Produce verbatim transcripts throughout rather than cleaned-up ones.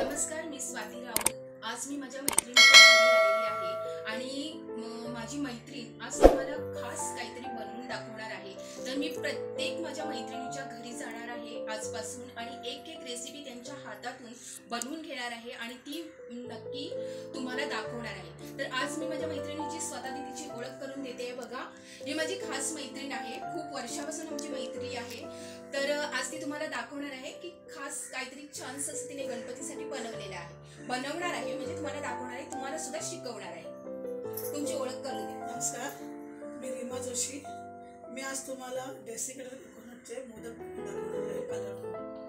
नमस्कार, मी स्वाती राऊत। आज मी माझ्या मैत्रिणीच्या घरी आलेली आहे आणि माझी मैत्रीण आज तुम्हाला खास काहीतरी बनवून दाखवणार आहे। तर मी प्रत्येक माझ्या मैत्रिणीच्या घरी जाणार आहे आजपासून आणि एक एक रेसिपी त्यांच्या हातातून बनवून घेणार आहे आणि ती नक्की तुम्हाला दाखवणार आहे। तर आज मी माझ्या मैत्रिणीची स्वतः तिची ओळख करून देते। बघा, ही माझी खास मैत्रीण आहे, खूप वर्षापासून आमची मैत्री आहे। तर आज ती तुम्हाला दाखवणार आहे की खास काहीतरी छानस असं तिने गणपतीसाठी बनवलेलं आहे, बनवणार आहे म्हणजे तुम्हाला दाखवणार आहे, तुम्हाला सुद्धा शिकवणार आहे। तुमची ओळख करून द्या। नमस्कार, मी रीमा जोशी। मी आज तुम्हाला डेसिकेटेड कोकोनटचे मोदक दाखवणार आहे कलर।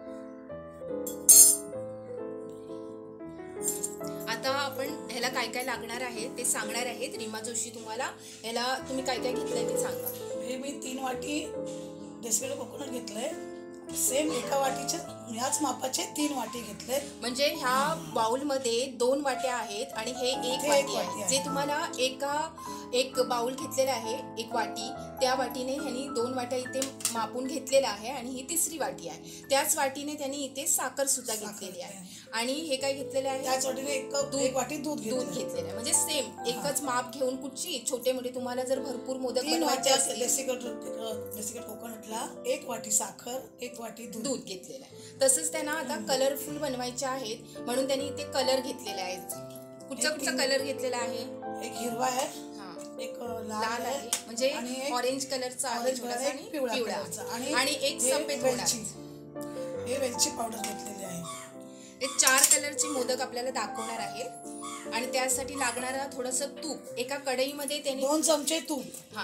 आता आपण ह्याला काय काय लागणार आहे ते सांगणार आहेत। रीमा जोशी तुम्हाला ह्याला तुम्ही काय काय घेतलंय ते सांगा। हे मी तीन वाटी डेसिकेटेड कोकोनट घेतलंय, सेम एका वाटीचे याच मापाचे तीन वाटी घेतले। म्हणजे ह्या बाउल मध्ये दोन वाट्या आहेत आणि हे एक वाटी आहे, जे तुम्हाला एका एक बाउल घेतलेला आहे, एक वाटी, त्या वाटीने ह्यांनी दोन वाट्या इथे मापून घेतलेला आहे आणि ही तिसरी वाटी आहे। त्याच वाटीने त्यांनी इथे साखर सुद्धा घेतलेली आहे आणि हे काय घेतलेलं आहे, त्याच वाटीने एक कप एक वाटी दूध दूध घेतलेलं आहे। म्हणजे सेम एकच माप घेऊन कुठची छोटे मोठे तुम्हाला जर भरपूर मोदक बनवायचे असेल, डेसिकेटेड डेसिकेटेड कोकोनटला एक वाटी साखर, एक वाटी दूध घेतलेलं आहे। तसंच त्यांना आता कलरफुल बनवायचे आहेत म्हणून त्यांनी इथे कलर घेतलेले आहेत। कुठचा कुठचा कलर घेतलेला आहे? एक हिरवा आहे, एक लाल आहे, म्हणजे ऑरेंज कलरचा आहे थोडासा आणि पिवळा आणि एक सफेद वेलची, हे वेलची पावडर घेतलेली आहे। हे चार कलरचे मोदक आपल्याला दाखवणार आहेत आणि त्यासाठी लागणारा थोडंसं तूप। एका कढईमध्ये त्यांनी दोन चमचे तूप, हा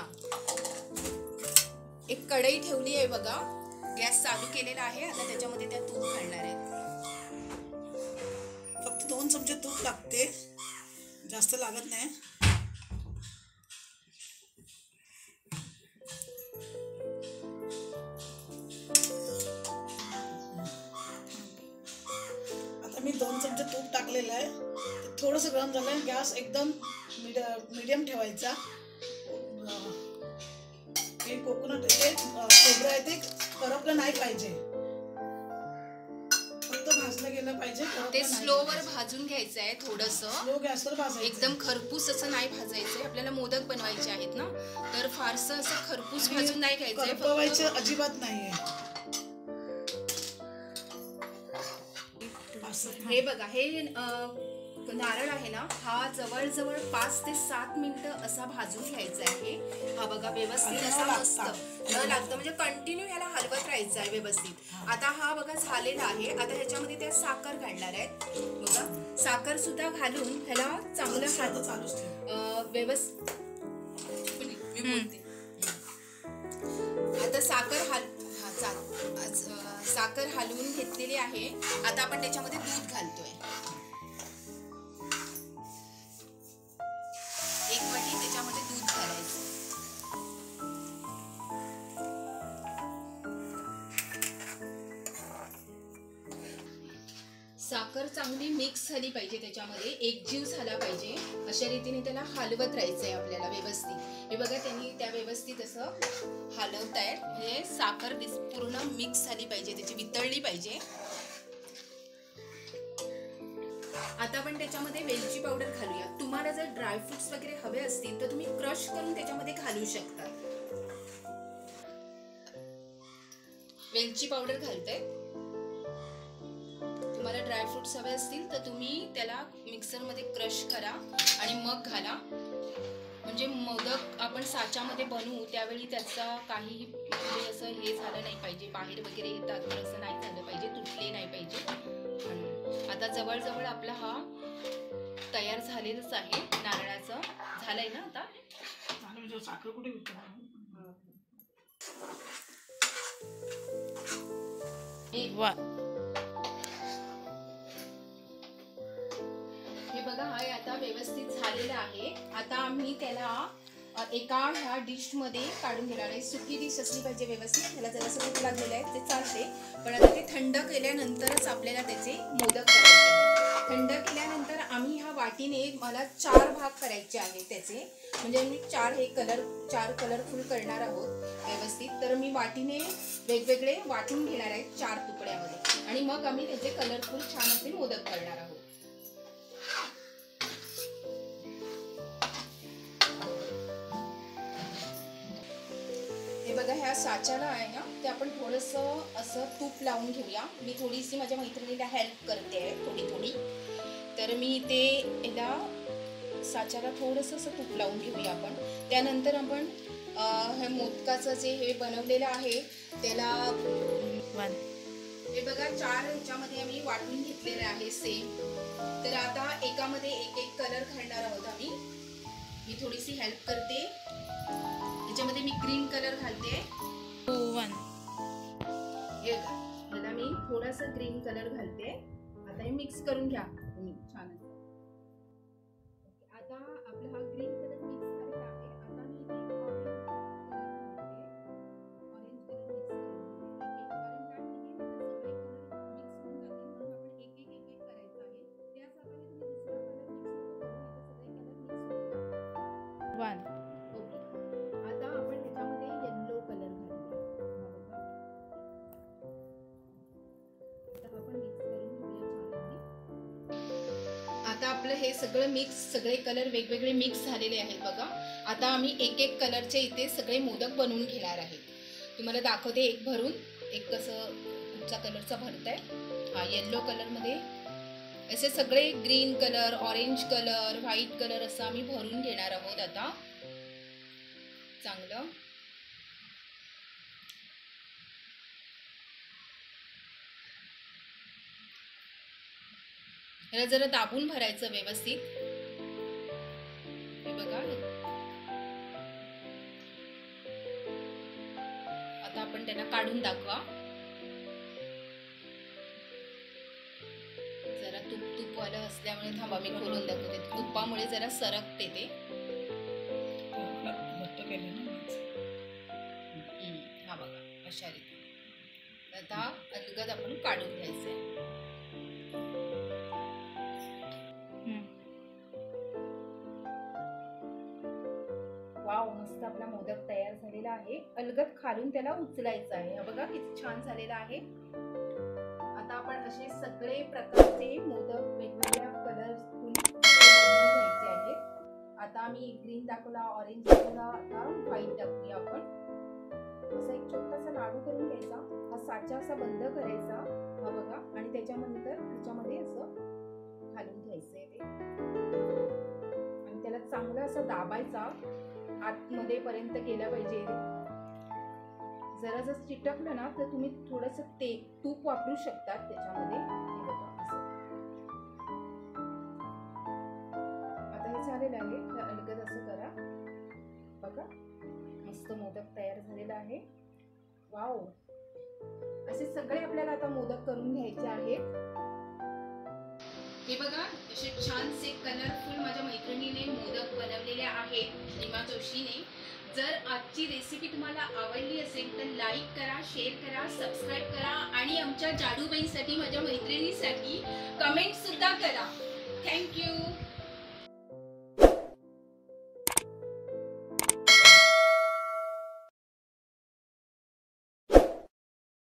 एक कढई ठेवली आहे बघा, गॅस चालू केलेला आहे। आता त्याच्यामध्ये त्या तूप घालणार आहे। फक्त दोन चमचे तूप लागते, जास्त लागत नाही। आता मी दोन चमचे तूप टाकलेलं आहे, थोडंसं गरम झालं, गॅस एकदम मीडियम ठेवायचा। हे कोकोनट ते खोबरं आहे ते करपलं नाही पाहिजे, फक्त भाजलं गेलं पाहिजे। ते स्लोवर भाजून घ्यायचं आहे, थोडंसं स्लो गॅसवर भाजायचं, एकदम खरपूस असं नाही भाजायचंय। आपल्याला मोदक बनवायचे आहेत ना, तर फारसं असं खरपूस भाजून नाही घ्यायचंय, करपवायचं अजिबात नाहीये। हे बघा, हे नारळ आहे ना, हा जवळजवळ पाच ते सात मिनिटं असा भाजून घ्यायचा आहे। हा बघा, व्यवस्थित असा मस्त न लागतं, म्हणजे कंटिन्यू ह्याला हलवत राहायचं आहे व्यवस्थित। आता हा बघा झालेला आहे। आता ह्याच्यामध्ये त्या साखर घालणार आहेत बघा, साखर सुद्धा घालून ह्याला चांगलं हात चालूच व्यवस्थित। आता साखर हाल हा चाल साखर हलवून घेतलेली आहे। आता आपण त्याच्यामध्ये दूध घालतोय, एक वाटी त्याच्यामध्ये दूध घालायचं। साखर चांगली मिक्स झाली पाहिजे, त्याच्यामध्ये एकजीव झाला पाहिजे, अशा रीतीने त्याला हलवत राहायचंय आपल्याला व्यवस्थित। हे बघा, त्यांनी त्या व्यवस्थित असं हलवतायत, म्हणजे साखर पूर्ण मिक्स झाली पाहिजे, त्याची वितळली पाहिजे। आता आपण त्याच्यामध्ये वेलची पावडर घालूया। तुम्हाला जर ड्रायफ्रुट्स वगैरे हवे असतील तर तुम्ही क्रश करून त्याच्यामध्ये घालू शकता। वेलची पावडर घालते। तुम्हाला ड्रायफ्रुट्स हवे असतील तर तुम्ही त्याला मिक्सर मध्ये क्रश करा आणि मग घाला, म्हणजे मोदक आपण साच्यामध्ये बनवू त्यावेळी त्याचा काही म्हणजे असं हे झालं नाही पाहिजे, बाहेर वगैरे येतात तर असं नाही झालं पाहिजे, तुटले नाही पाहिजे। आता जवळजवळ आपला हा तयार झालेलाच आहे, नारळाचं झालंय ना। आता साखर कुठे हे बघा, हा आता व्यवस्थित झालेला आहे। आता आम्ही त्याला एका ह्या डिश मध्ये काढून घेणार आहे। सुकी डिश असली पाहिजे व्यवस्थित, त्याला जरासं भूक लागलेलं आहे ते चालते, पण आता ते थंड केल्यानंतरच आपल्याला त्याचे मोदक करायचे आहेत। थंड केल्यानंतर आम्ही ह्या वाटीने मला चार भाग करायचे आहेत त्याचे, म्हणजे मी चार हे कलर चार कलरफुल करणार आहोत व्यवस्थित. तर मी वाटीने वेगवेगळे वाटून घेणार आहेत चार तुकड्यामध्ये आणि मग आम्ही त्याचे कलरफुल छान असे मोदक करणार आहोत. हे बघा, ह्या साच्याला आहे ना ते आपण थोडंसं असं तूप लावून घेऊया. मी थोडीशी माझ्या मैत्रिणीला हेल्प करते आहे थोडी थोडी. तर मी ते याला साच्याला थोडंसं असं तूप लावून घेऊया आपण. त्यानंतर आपण हे मोदकाचं जे हे बनवलेलं आहे त्याला हे बघा चार ह्याच्यामध्ये आम्ही वाटून घेतलेलं आहे सेम. तर आता एकामध्ये एक एक कलर घालणार आहोत आम्ही. मी थोडीशी हेल्प करते. त्याच्यामध्ये मी ग्रीन कलर घालते. वन हे मला मी थोडासा ग्रीन कलर घालते. आता हे मिक्स करून घ्या तुम्ही छान. आता आपला हा ग्रीन कलर मिक्स झालेला आहे. आता मी इथे ऑरेंज कलर मिक्स करते. ऑरेंज कलर मिक्स करून एक एक कलर मिक्स होऊन जातील म्हणून आपण एक एक एक एक करायचं आहे. त्याच हाताने तुम्ही दुसरा कलर मिक्स नको करू, नाही तर सगळे कलर मिक्स होतात. वन आता आपलं हे सगळं मिक्स सगळे कलर वेगवेगळे मिक्स झालेले आहेत बघा. आता आम्ही एक एक कलरचे इथे सगळे मोदक बनवून घेणार आहे. तुम्हाला दाखवते एक भरून. एक कसं कुठचा कलरचा भरताय. हा येल्लो कलरमध्ये असे सगळे green colour, orange colour, white colour असं आम्ही भरून घेणार आहोत आता चांगलं. याला जरा दाबून भरायचं व्यवस्थित. हे बघा, आता आपण त्यांना काढून दाखवा. जरा तूप तूप वालं असल्यामुळे थांबा मी खोलून दाखवते. तुपामुळे जरा सरकते ते. हा बघा अशा रीती. आता अलगद आपण काढून घ्यायचंय. वाव, मस्त आपला मोदक तयार झालेला आहे. अलगद खालून त्याला उचलायचं आहे. हा बघा किती छान झालेला आहे. आता आपण असे सगळे प्रकारचे मोदक वेगवेगळ्या कलरफुल बनवून घ्यायचे आहेत. आता आम्ही ग्रीन दाखवला, ऑरेंज दाखवला, आता व्हाईट टाकूया आपण. असा एक छोटासा लाडू करून घ्यायचा. हा साचा असा बंद करायचा. हा बघा, आणि त्याच्यानंतर त्याच्यामध्ये असं घालून घ्यायचंय ते आणि त्याला चांगला असा दाबायचा. आतमध्ये पर्यंत गेला पाहिजे. जरा जर चिटकलं ना तर तुम्ही थोडंसं ते तूप वापरू शकतात त्याच्यामध्ये. आता हे झालेलं आहे. तर अलगद असं करा. बघा मस्त मोदक तयार झालेला आहे. वाव, असे सगळे आपल्याला आता मोदक करून घ्यायचे आहेत. हे बघा असे छानसे कलरफुल माझ्या मैत्रिणीने मोदक बनवलेले आहेत, नीमा जोशीने. जर आजची रेसिपी तुम्हाला आवडली असेल तर लाईक करा, शेअर करा, सबस्क्राईब करा आणि आमच्या जाडूबाईंसाठी माझ्या मैत्रिणीसाठी कमेंट सुद्धा करा. थँक्यू.